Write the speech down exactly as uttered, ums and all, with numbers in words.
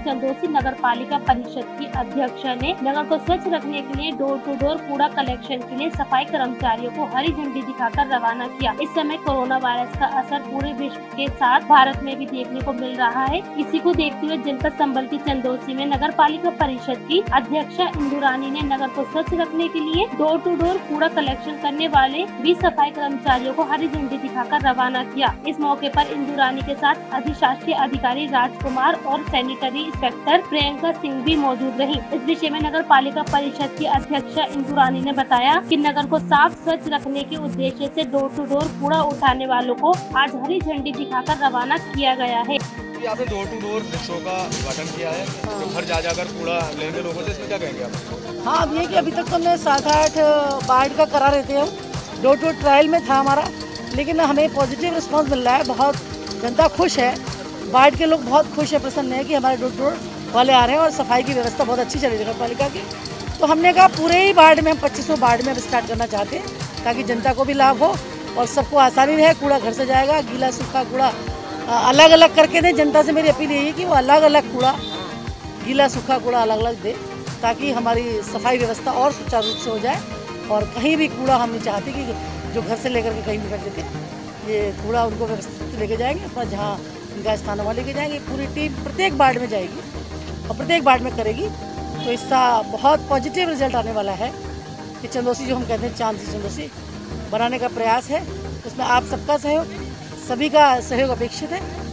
चंदौसी नगर पालिका परिषद की अध्यक्ष ने नगर को स्वच्छ रखने के लिए डोर टू डोर कूड़ा कलेक्शन के लिए सफाई कर्मचारियों को हरी झंडी दिखाकर रवाना किया। इस समय कोरोना वायरस का असर पूरे विश्व के साथ भारत में भी देखने को मिल रहा है। इसी को देखते हुए जनपद संबल की चंदौसी में नगर पालिका परिषद की अध्यक्ष इंदु रानी ने नगर को स्वच्छ रखने के लिए डोर टू डोर कूड़ा कलेक्शन करने वाले बीस सफाई कर्मचारियों को हरी झंडी दिखाकर रवाना किया। इस मौके पर इंदु रानी के साथ अधिशासी अधिकारी राजकुमार और सैनिटरी इंस्पेक्टर प्रियंका सिंह भी मौजूद रही। इस विषय में नगर पालिका परिषद की अध्यक्ष इंदु रानी ने बताया कि नगर को साफ स्वच्छ रखने के उद्देश्य से डोर टू डोर कूड़ा उठाने वालों को आज हरी झंडी दिखाकर रवाना किया गया है। आपने डोर टू डोर रिक्शों का उद्घाटन किया है, तो घर जा जाकर कूड़ा लेंगे लोगों से, इसमें क्या कहेंगे आप? हाँ, अब ये कि अभी तक तो हमने सात आठ बाढ़ का करा रहे थे, हम डोर टू ट्रायल में था हमारा, लेकिन हमें पॉजिटिव रिस्पांस मिल रहा है। बहुत जनता खुश है, वार्ड के लोग बहुत खुश है, प्रसन्न है कि हमारे डोर टू डोर वाले आ रहे हैं और सफाई की व्यवस्था बहुत अच्छी चली नगर पालिका की। तो हमने कहा पूरे ही वार्ड में हम पच्चीसों वार्ड में स्टार्ट करना चाहते हैं ताकि जनता को भी लाभ हो और सबको आसानी रहे। कूड़ा घर से जाएगा, गीला सूखा कूड़ा अलग अलग करके दें। जनता से मेरी अपील यही है कि वो अलग अलग कूड़ा, गीला सूखा कूड़ा अलग अलग दे ताकि हमारी सफाई व्यवस्था और सुचारू रूप से हो जाए। और कहीं भी कूड़ा हम नहीं चाहते कि जो घर से लेकर के कहीं भी फेंक देते, ये कूड़ा उनको व्यवस्थित लेके जाएंगे, अपना जहाँ उनका स्थान वहाँ लेके जाएंगे। पूरी टीम प्रत्येक वार्ड में जाएगी और प्रत्येक वार्ड में करेगी, तो इसका बहुत पॉजिटिव रिजल्ट आने वाला है कि चंदौसी जो हम कहते हैं चांद सी चंदौसी बनाने का प्रयास है। उसमें आप सबका सहयोग, सभी का सहयोग अपेक्षित है।